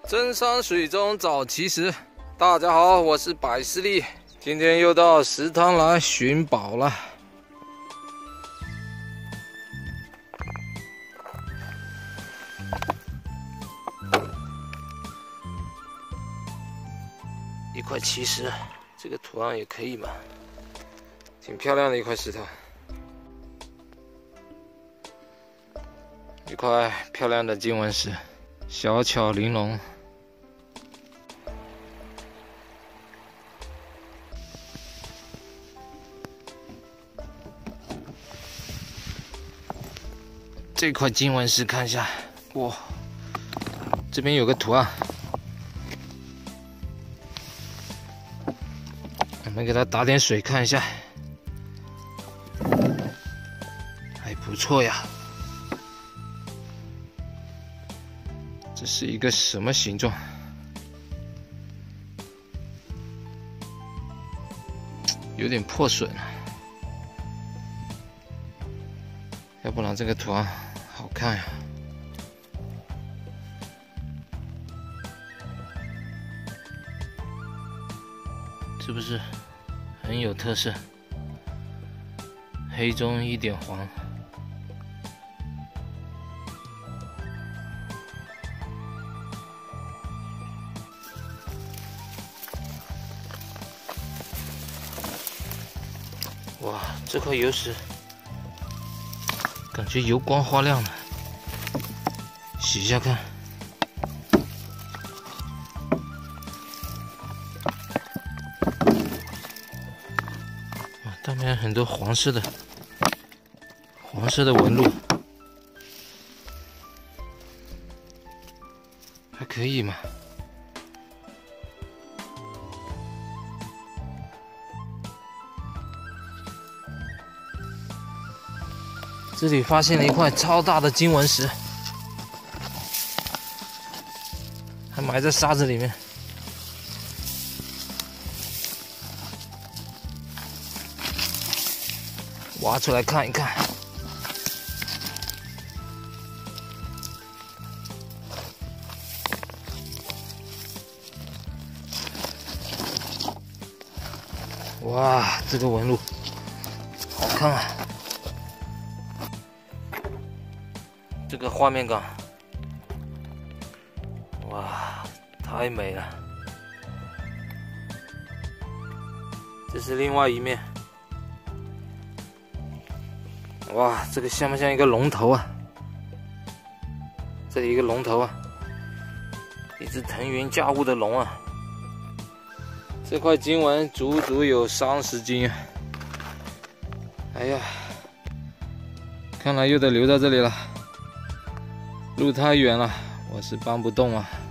真山水中找奇石。大家好，我是百事力，今天又到石滩来寻宝了。一块奇石，这个图案也可以嘛，挺漂亮的一块石头。 一块漂亮的金纹石，小巧玲珑。这块金纹石看一下，哇，这边有个图案，我们给它打点水看一下，还不错呀。 这是一个什么形状？有点破损了，要不然这个图案好看呀。是不是很有特色？黑中一点黄。 哇，这块油石感觉油光花亮了，洗一下看。哇，上面很多黄色的纹路，还可以嘛。 这里发现了一块超大的金纹石，还埋在沙子里面。挖出来看一看。哇，这个纹路好看啊！ 这个画面感，哇，太美了！这是另外一面，哇，这个像不像一个龙头啊？这里一个龙头啊，一只腾云驾雾的龙啊！这块金纹足足有30斤啊！哎呀，看来又得留在这里了。 路太远了，我是搬不动啊。